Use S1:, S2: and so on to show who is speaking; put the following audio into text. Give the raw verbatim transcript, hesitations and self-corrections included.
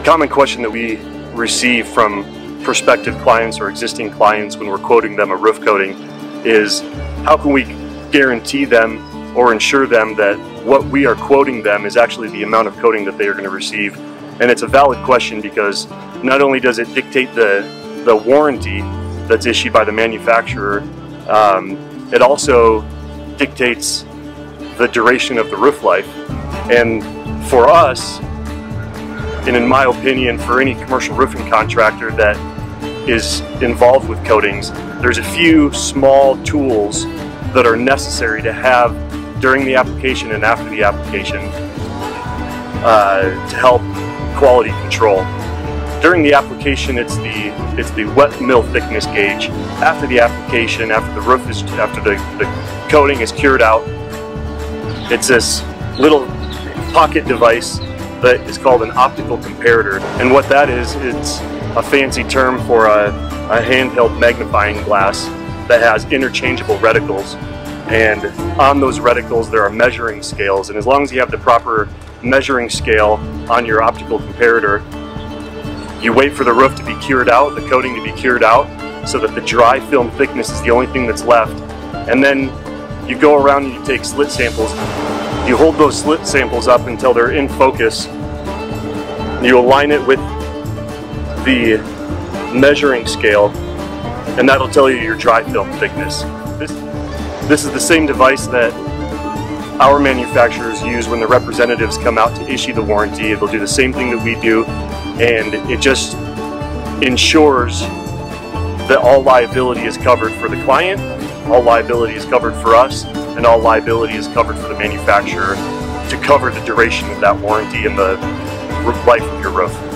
S1: common question that we receive from prospective clients or existing clients when we're quoting them a roof coating is, how can we guarantee them or ensure them that what we are quoting them is actually the amount of coating that they are going to receive? And it's a valid question, because not only does it dictate the, the warranty that's issued by the manufacturer, um, it also dictates the duration of the roof life. And for us, and in my opinion, for any commercial roofing contractor that is involved with coatings, there's a few small tools that are necessary to have during the application and after the application uh, to help quality control. During the application, it's the it's the wet mill thickness gauge. After the application, after the roof is after the, the coating is cured out, it's this little pocket device that is called an optical comparator. And what that is, it's a fancy term for a, a handheld magnifying glass that has interchangeable reticles. And on those reticles there are measuring scales, and as long as you have the proper measuring scale on your optical comparator, you wait for the roof to be cured out, the coating to be cured out, so that the dry film thickness is the only thing that's left. And then you go around and you take slit samples. You hold those slit samples up until they're in focus. You align it with the measuring scale, and that'll tell you your dry film thickness. This, this is the same device that our manufacturers use when the representatives come out to issue the warranty. They'll do the same thing that we do, and it just ensures that all liability is covered for the client, all liability is covered for us, and all liability is covered for the manufacturer to cover the duration of that warranty and the life of your roof.